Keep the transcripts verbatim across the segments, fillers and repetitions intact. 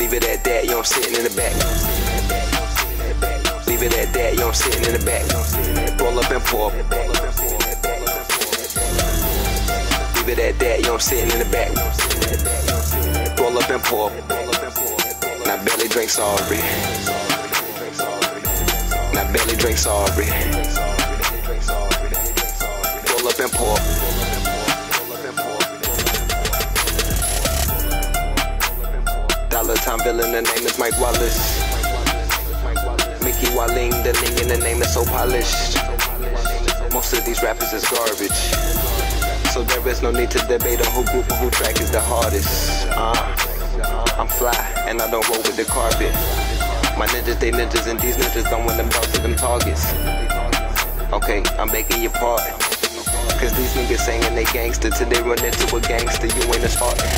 leave it at that, yo, I'm sitting in the back. Leave it at that, yo, I'm sitting in the back. Roll up and pour. Leave it at that, yo, I'm sitting in the back. Roll up and pour. And I barely drink sorry. And I barely drink sorry. Roll up and pour. Dollar time villain, the name is Mike Wallace. Mickey Walling, the ling and the name is so polished. Most of these rappers is garbage, so there is no need to debate on who group or who track is the hardest. uh, I'm fly, and I don't roll with the carpet. My niggas, they ninjas, and these niggas don't want them dogs to them targets. Okay, I'm begging your pardon, cause these niggas saying they gangster till they run into a gangster, you ain't a Spartan.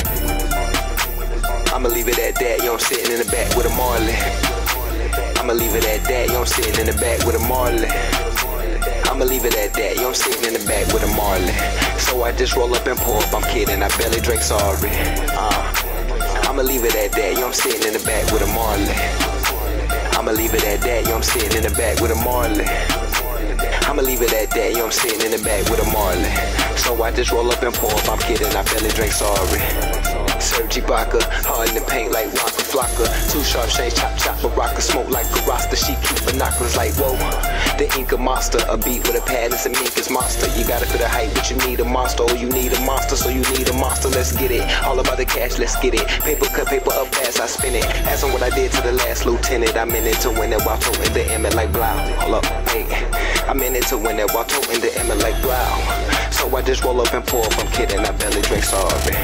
I'ma leave it at that, yo, I'm sitting in the back with a Marley. I'ma leave it at that, yo, I'm sitting in the back with a Marley. I'ma leave it at that, yo, I'm sitting in the back with a Marley. So I just roll up and pour up, I'm kidding, I barely drink sorry. uh, I'ma leave it at that, yo, I'm sitting in the back with a Marley. I'ma leave it at that, yo, I'm sitting in the back with a Marley. I'ma leave it at that, yo, I'm sitting in the back with a Marley. So I just roll up and pour up, I'm kidding, I barely drink sorry. Serge Ibaka, hard in the paint like Waka Flocka. Two sharp shades, chop chop, Baraka smoke like a Rasta. She keep binoculars like whoa. The Inca monster, a beat with a pad and some ink is monster. You gotta fit a height, but you need a monster. Oh, you need a monster, so you need a monster. Let's get it, all about the cash, let's get it. Paper cut, paper up fast, I spin it. Ask them what I did to the last lieutenant. I'm in it to win it while toting the M like blow. Hold up, wait. I'm in it to win it while toting the M like blow. So I just roll up and pour up, I'm kidding, I barely drink sorry.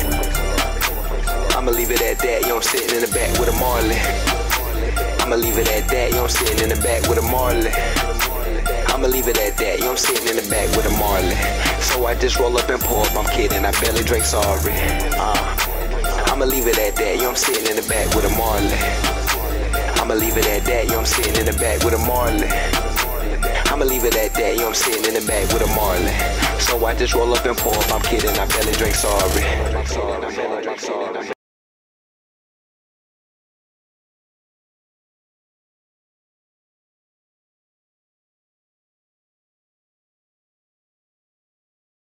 I'ma leave it at that, yo, I'm sitting in the back with a Marley. I'ma leave it at that, yo, I'm sitting in the back with a Marley. I'ma leave it at that, yo, I'm sitting in the back with a Marley. So I just roll up and pour up, I'm kidding, I barely drink sorry. uh, I'ma leave it at that, yo, I'm sitting in the back with a Marley. I'ma leave it at that, yo, I'm sitting in the back with a Marley. I'ma leave it at that, yo, I'm sitting in the back with a Marley. So I just roll up and pour up, I'm kidding, I barely drink sorry.